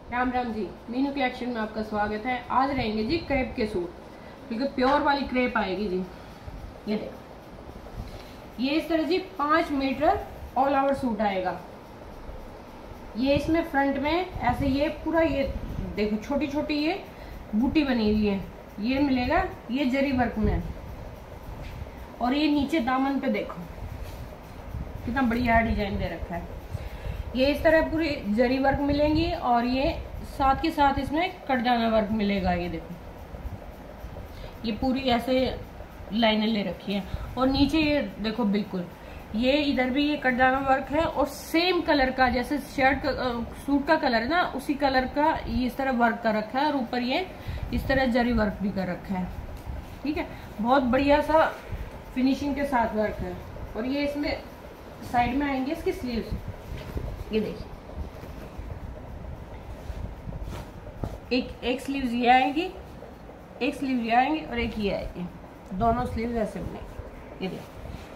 Ram Ram ji, Meenu collection में आपका स्वागत है। आज रहेंगे जी क्रेप के सूट, बिल्कुल प्योर वाली क्रेप आएगी जी। ये देखो, ये इस तरह जी 5 मीटर ऑल ओवर सूट आएगा। ये इसमें फ्रंट में ऐसे ये पूरा ये देखो छोटी छोटी ये बूटी बनी हुई है, ये मिलेगा ये जरी वर्क में। और ये नीचे दामन पे देखो कितना बढ़िया डिजाइन दे रखा है। ये इस तरह पूरी जरी वर्क मिलेंगी और ये साथ के साथ इसमें कटदाना वर्क मिलेगा। ये देखो ये पूरी ऐसे लाइनें ले रखी हैं और नीचे ये देखो बिल्कुल ये इधर भी ये कटदाना वर्क है और सेम कलर का जैसे शर्ट का सूट का कलर है ना, उसी कलर का ये इस तरह वर्क कर रखा है और ऊपर ये इस तरह जरी वर्क भी कर रखा है। ठीक है, बहुत बढ़िया सा फिनिशिंग के साथ वर्क है। और ये इसमें साइड में आएंगे इसकी स्लीव्स, ये देखिए एक स्लीव्स ये आएगी, एक स्लीव ये आएंगी और एक ये आएगी, दोनों स्लीव्स ऐसे बनेंगे। ये देखिए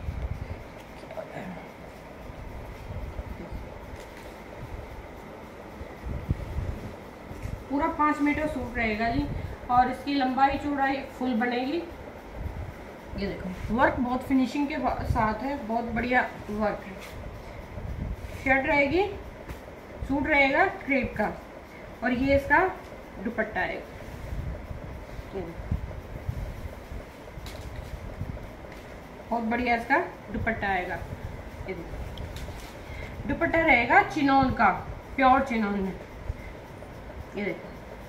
पूरा 5 मीटर सूट रहेगा जी और इसकी लंबाई चौड़ाई फुल बनेगी। ये देखो वर्क बहुत फिनिशिंग के साथ है, बहुत बढ़िया वर्क है। शर्ट रहेगी, सूट रहेगा क्रेप का और ये इसका दुपट्टा है। बहुत बढ़िया इसका दुपट्टा आएगा। ये दुपट्टा रहेगा चिनोन का, प्योर चिनोन में। ये देखो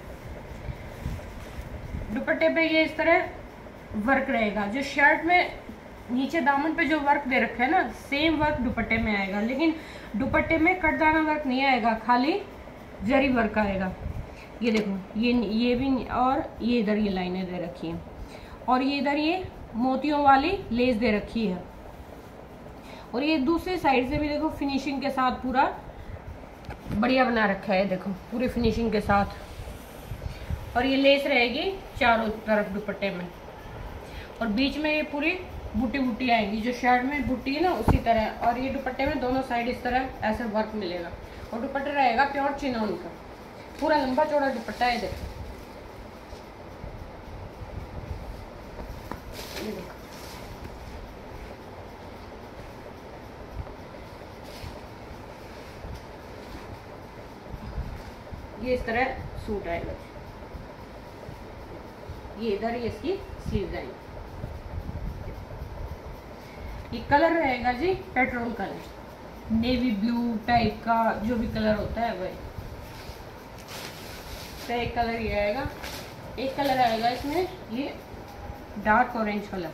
दुपट्टे पे ये इस तरह वर्क रहेगा। जो शर्ट में नीचे दामन पे जो वर्क दे रखा है ना, सेम वर्क दुपट्टे में आएगा, लेकिन दुपट्टे में कटदाना वर्क नहीं आएगा, खाली जरी वर्क आएगा। ये देखो ये भी और ये इधर ये लाइनें दे रखी हैं और ये इधर ये मोतियों वाली लेस दे रखी है। और ये दूसरी साइड से भी देखो फिनिशिंग के साथ पूरा बढ़िया बना रखा है, देखो पूरी फिनिशिंग के साथ। और ये लेस रहेगी चारों तरफ दुपट्टे में और बीच में ये पूरी बूटी बूटी आएंगी, जो शर्ट में बूटी है ना उसी तरह। और ये दुपट्टे में दोनों साइड इस तरह ऐसे वर्क मिलेगा और दुपट्टा रहेगा प्योर चिनोन का, पूरा लंबा चौड़ा दुपट्टा है। देखो ये देखो ये इस तरह सूट आएगा। ये इधर ये इसकी स्लीव्स आएंगी। ये कलर रहेगा जी petrol colour, navy blue type का जो भी कलर होता है वही। तो एक कलर ये आएगा, एक कलर आएगा इसमें ये डार्क ऑरेंज कलर।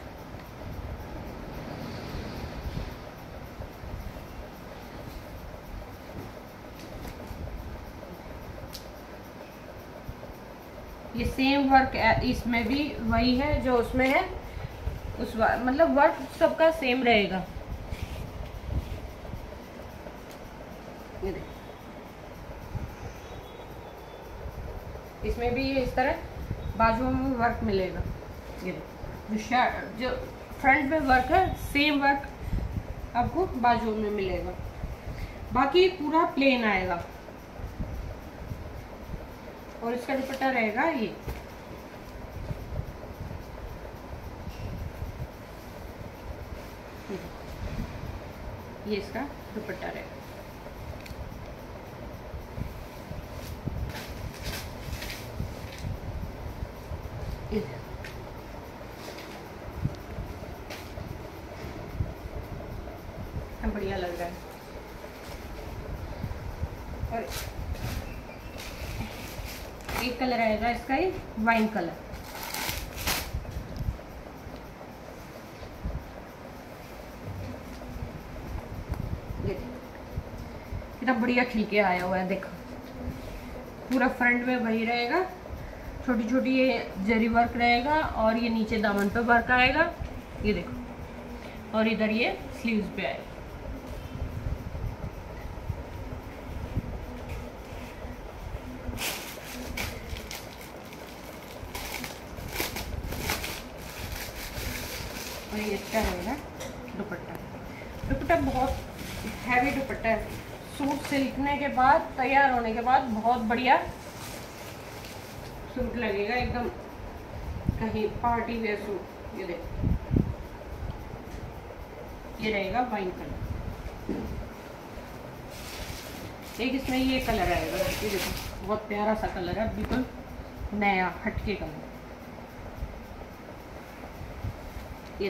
ये सेम वर्क इसमें भी वही है जो उसमें है, मतलब वर्क सबका सेम रहेगा। ये देखो इसमें भी ये इस तरह बाजुओं में वर्क मिलेगा। ये देखो जो फ्रंट में वर्क है सेम वर्क आपको बाजुओं में मिलेगा, बाकी पूरा प्लेन आएगा। और इसका दुपट्टा रहेगा ये इसका दुपट्टा रहेगा। बढ़िया लग रहा है। और एक कलर आएगा इसका ये वाइन कलर। ये कितना बढ़िया खिल के आया हुआ है, देखो पूरा फ्रंट में वही रहेगा, छोटी छोटी ये जरी वर्क रहेगा और ये नीचे दामन पे वर्क आएगा। ये देखो और इधर ये स्लीव्स पे आएगा। और ये इसका रहेगा दुपट्टा। दुपट्टा बहुत हैवी दुपट्टा है, सूट सिलने के बाद, तैयार होने के बाद बहुत बढ़िया सूट लगेगा एकदम, कहीं पार्टी वेयर सूट। ये देखो, ये रहेगा वाइन कलर। एक इसमें ये कलर आएगा, ये देखो बहुत प्यारा सा कलर है, बिल्कुल नया हटके कलर। ये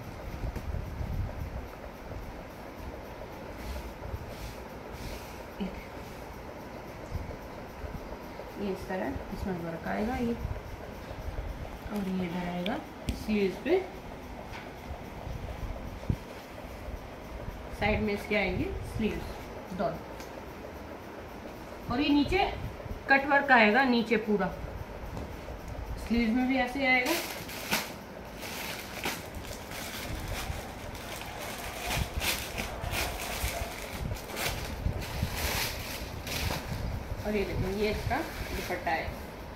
इस तरह इसमें वर्क आएगा ये, और ये इधर आएगा स्लीव्स पे, साइड में इसके आएंगे स्लीव्स दोनों, और ये नीचे कट वर्क आएगा नीचे पूरा, स्लीव्स में भी ऐसे आएगा। और ये देखो, ये इसका दुपट्टा है।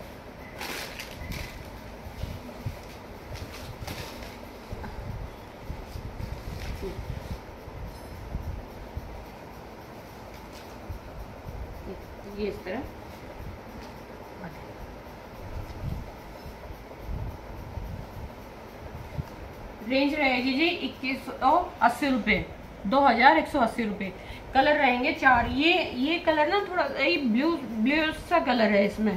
ये इस तरह रेंज रहेगी जी 2180 रुपये, 2180 रुपये। कलर रहेंगे 4। ये कलर ना थोड़ा ब्लू सा कलर है, इसमें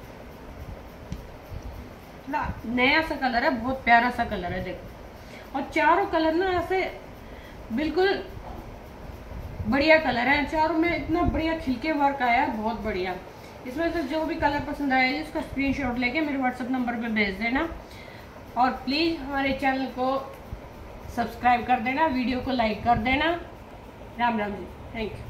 थोड़ा नया सा कलर है, बहुत प्यारा सा कलर है देखो। और चारों कलर ना ऐसे बिल्कुल बढ़िया कलर है, चारों में इतना बढ़िया खिलके वर्क आया है, बहुत बढ़िया। इसमें से जो भी कलर पसंद आया उसका स्क्रीनशॉट लेके मेरे व्हाट्सएप नंबर पे भेज देना, और प्लीज़ हमारे चैनल को सब्सक्राइब कर देना, वीडियो को लाइक कर देना। Ram Ram ji, thank you.